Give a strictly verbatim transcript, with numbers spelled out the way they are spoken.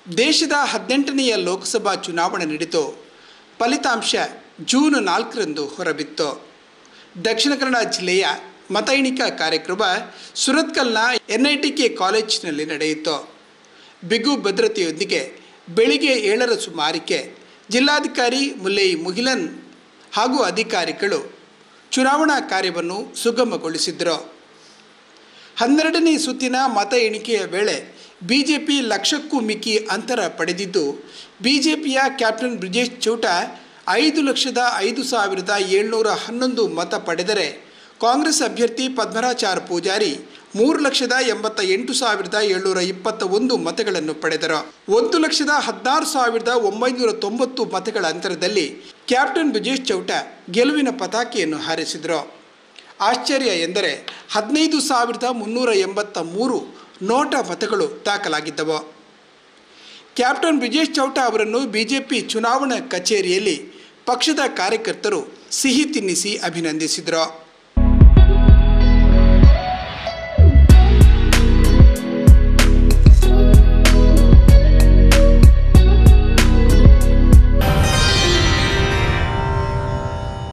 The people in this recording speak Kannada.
ದೇಶದ ಹದಿನೆಂಟನೆಯ ಲೋಕಸಭಾ ಚುನಾವಣೆ ನಡೆಯಿತು. ಫಲಿತಾಂಶ ಜೂನ್ ನಾಲ್ಕರಂದು ಹೊರಬಿತ್ತು. ದಕ್ಷಿಣ ಕನ್ನಡ ಜಿಲ್ಲೆಯ ಮತ ಎಣಿಕಾ ಕಾರ್ಯಕ್ರಮ ಸುರತ್ಕಲ್ನ ಎನ್ ಐ ಟಿ ಕೆ ಕಾಲೇಜಿನಲ್ಲಿ ನಡೆಯಿತು. ಬಿಗು ಭದ್ರತೆಯೊಂದಿಗೆ ಬೆಳಿಗ್ಗೆ ಏಳರ ಸುಮಾರಿಗೆ ಜಿಲ್ಲಾಧಿಕಾರಿ ಮುಲ್ಲೈ ಮುಗಿಲನ್ ಹಾಗೂ ಅಧಿಕಾರಿಗಳು ಚುನಾವಣಾ ಕಾರ್ಯವನ್ನು ಸುಗಮಗೊಳಿಸಿದರು. ಹನ್ನೆರಡನೇ ಸುತ್ತಿನ ಮತ ಎಣಿಕೆಯ ವೇಳೆ ಬಿಜೆಪಿ ಲಕ್ಷಕ್ಕೂ ಮಿಕ್ಕಿ ಅಂತರ ಪಡೆದಿದ್ದು, ಬಿಜೆಪಿಯ ಕ್ಯಾಪ್ಟನ್ ಬ್ರಿಜೇಶ್ ಚೌಟ ಐದು ಲಕ್ಷದ ಐದು ಸಾವಿರದ ಏಳ್ನೂರ ಹನ್ನೊಂದು ಮತ ಪಡೆದರೆ, ಕಾಂಗ್ರೆಸ್ ಅಭ್ಯರ್ಥಿ ಪದ್ಮರಾಚಾರ್ ಪೂಜಾರಿ ಮೂರು ಲಕ್ಷದ ಎಂಬತ್ತ ಎಂಟು ಸಾವಿರದ ಏಳ್ನೂರ ಇಪ್ಪತ್ತ ಒಂದು ಮತಗಳನ್ನು ಪಡೆದರು. ಒಂದು ಲಕ್ಷದ ಹದಿನಾರು ಸಾವಿರದ ಒಂಬೈನೂರ ತೊಂಬತ್ತು ಮತಗಳ ಅಂತರದಲ್ಲಿ ಕ್ಯಾಪ್ಟನ್ ಬ್ರಿಜೇಶ್ ಚೌಟ ಗೆಲುವಿನ ಪತಾಕೆಯನ್ನು ಹಾರಿಸಿದರು. ಆಶ್ಚರ್ಯ ಎಂದರೆ ಹದಿನೈದು ಸಾವಿರದ ಮುನ್ನೂರ ಎಂಬತ್ತ ಮೂರು ನೋಟಾ ಮತಗಳು ದಾಖಲಾಗಿದ್ದವು. ಕ್ಯಾಪ್ಟನ್ ಬ್ರಿಜೇಶ್ ಚೌಟ ಅವರನ್ನು ಬಿಜೆಪಿ ಚುನಾವಣಾ ಕಚೇರಿಯಲ್ಲಿ ಪಕ್ಷದ ಕಾರ್ಯಕರ್ತರು ಸಿಹಿ ತಿನ್ನಿಸಿ ಅಭಿನಂದಿಸಿದರು.